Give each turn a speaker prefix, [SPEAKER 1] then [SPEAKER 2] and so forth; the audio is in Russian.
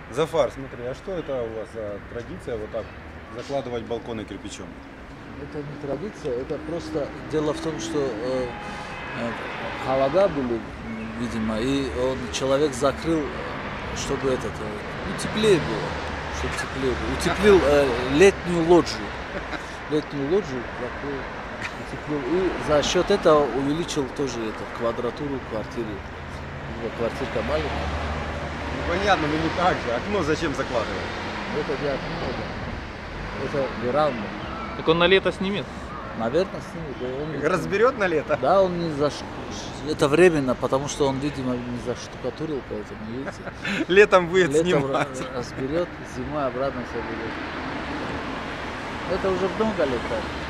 [SPEAKER 1] Зафар, смотри, а что это у вас за традиция вот так закладывать балконы кирпичом?
[SPEAKER 2] Это не традиция, это просто дело в том, что холода были, видимо, и человек закрыл, чтобы теплее было, чтобы теплее было. Утеплил летнюю лоджию. Летнюю лоджию закрыл, утеплил. И за счет этого увеличил тоже квадратуру квартиры. Квартирка маленькая.
[SPEAKER 1] Ну, понятно, но не так же. Окно зачем закладывать?
[SPEAKER 2] Это не окно, это веранда.
[SPEAKER 3] Так он на лето снимет?
[SPEAKER 2] Наверное, снимет. Да,
[SPEAKER 1] Разберет на лето?
[SPEAKER 2] Да, он не это временно, потому что он, видимо, не заштукатурил, поэтому, видите.
[SPEAKER 1] Летом будет
[SPEAKER 2] Летом
[SPEAKER 1] снимать.
[SPEAKER 2] разберет, зимой обратно соберет. Это уже много лет так.